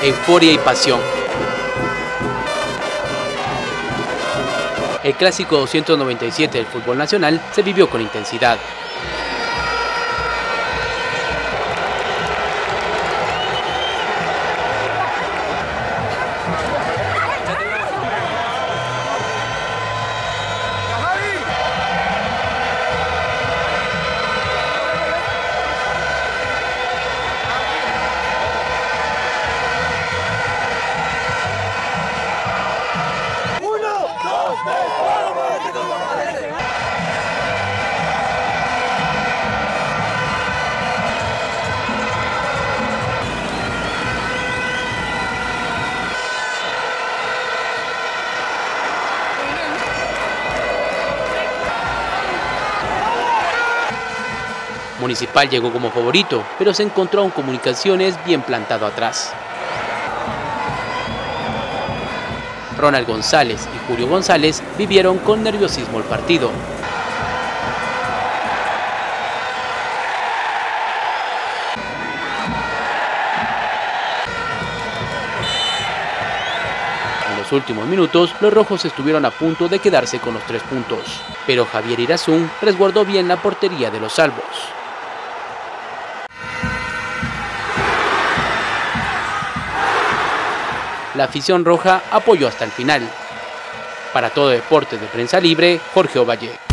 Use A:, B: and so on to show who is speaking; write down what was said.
A: euforia y pasión. El clásico 297 del fútbol nacional se vivió con intensidad. Municipal llegó como favorito, pero se encontró en Comunicaciones bien plantado atrás. Ronald González y Julio González vivieron con nerviosismo el partido. En los últimos minutos, los rojos estuvieron a punto de quedarse con los 3 puntos, pero Javier Irazún resguardó bien la portería de los salvos. La afición roja apoyó hasta el final. Para Todo Deportes de Prensa Libre, Jorge Ovalle.